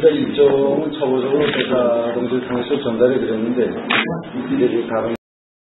저희가 일정은 처음으로 대사 동시에 통해서 전달해 드렸는데 이들이 다른